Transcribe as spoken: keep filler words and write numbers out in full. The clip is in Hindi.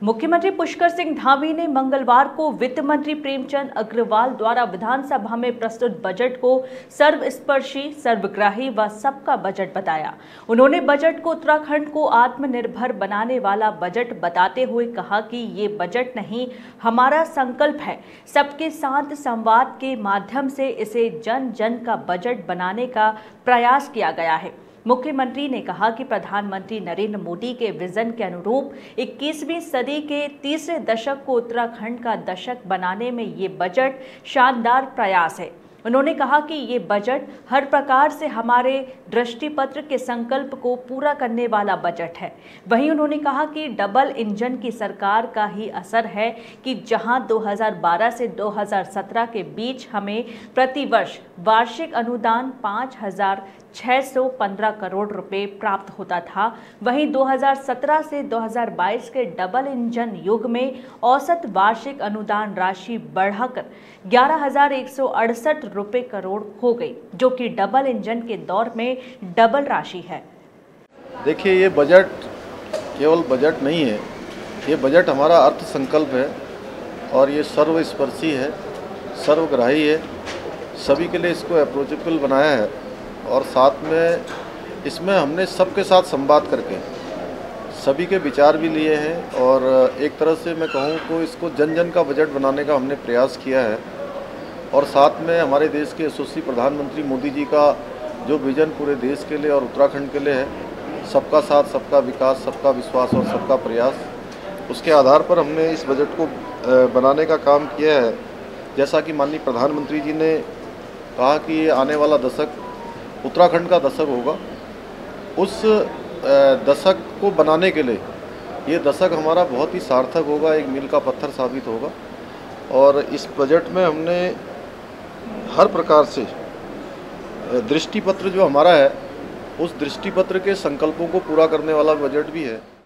मुख्यमंत्री पुष्कर सिंह धामी ने मंगलवार को वित्त मंत्री प्रेमचंद अग्रवाल द्वारा विधानसभा में प्रस्तुत बजट को सर्वस्पर्शी, सर्वग्राही व सबका बजट बताया। उन्होंने बजट को उत्तराखंड को आत्मनिर्भर बनाने वाला बजट बताते हुए कहा कि ये बजट नहीं, हमारा संकल्प है। सबके साथ संवाद के माध्यम से इसे जन जन का बजट बनाने का प्रयास किया गया है। मुख्यमंत्री ने कहा कि प्रधानमंत्री नरेंद्र मोदी के विजन के अनुरूप इक्कीसवीं सदी के तीसरे दशक को उत्तराखंड का दशक बनाने में ये बजट शानदार प्रयास है। उन्होंने कहा कि ये बजट हर प्रकार से हमारे दृष्टिपत्र के संकल्प को पूरा करने वाला बजट है। वहीं उन्होंने कहा कि डबल इंजन की सरकार का ही असर है कि जहां दो हज़ार बारह से दो हज़ार सत्रह के बीच हमें प्रतिवर्ष वार्षिक अनुदान पाँच हजार छः सौ पंद्रह करोड़ रुपए प्राप्त होता था, वहीं दो हज़ार सत्रह से दो हज़ार बाईस के डबल इंजन युग में औसत वार्षिक अनुदान राशि बढ़ाकर ग्यारह हजार एक सौ अड़सठ रुपए करोड़ हो गई, जो कि डबल इंजन के दौर में डबल राशि है। देखिए, ये बजट केवल बजट नहीं है, ये बजट हमारा अर्थ संकल्प है और ये सर्वस्पर्शी है, सर्वग्राही है। सभी के लिए इसको अप्रोचेबल बनाया है और साथ में इसमें हमने सबके साथ संवाद करके सभी के विचार भी लिए हैं और एक तरह से मैं कहूँ तो इसको जन जन का बजट बनाने का हमने प्रयास किया है। और साथ में हमारे देश के यशस्वी प्रधानमंत्री मोदी जी का जो विजन पूरे देश के लिए और उत्तराखंड के लिए है, सबका साथ, सबका विकास, सबका विश्वास और सबका प्रयास, उसके आधार पर हमने इस बजट को बनाने का काम किया है। जैसा कि माननीय प्रधानमंत्री जी ने कहा कि ये आने वाला दशक उत्तराखंड का दशक होगा, उस दशक को बनाने के लिए ये दशक हमारा बहुत ही सार्थक होगा, एक मील का पत्थर साबित होगा। और इस बजट में हमने हर प्रकार से दृष्टिपत्र जो हमारा है, उस दृष्टिपत्र के संकल्पों को पूरा करने वाला बजट भी है।